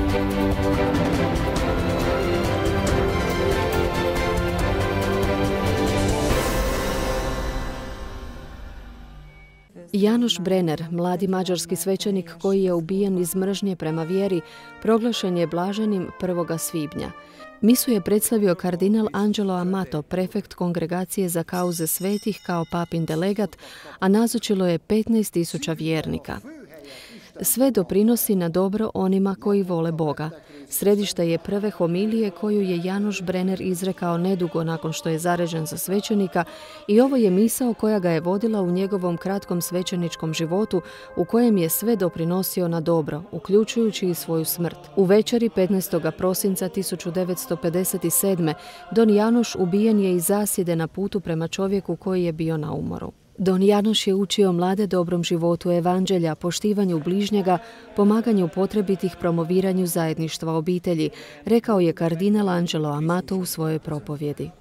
Janoš Brenner, mladi mađarski svećenik koji je ubijen iz mržnje prema vjeri, proglašen je blaženim 1. svibnja. Misu je predstavio kardinal Angelo Amato, prefekt kongregacije za kauze svetih kao papin delegat, a nazočilo je 15.000 vjernika. Sve doprinosi na dobro onima koji vole Boga. Središte je prve homilije koju je Janoš Brenner izrekao nedugo nakon što je zaređen za svećenika i ovo je misao koja ga je vodila u njegovom kratkom svećeničkom životu u kojem je sve doprinosio na dobro, uključujući i svoju smrt. U večeri 15. prosinca 1957. Don Janoš ubijen je iz zasjede na putu prema čovjeku koji je bio na umoru. Don Janoš je učio mlade dobrom životu evanđelja, poštivanju bližnjega, pomaganju potrebitih, promoviranju zajedništva obitelji, rekao je kardinal Angelo Amato u svojoj propovjedi.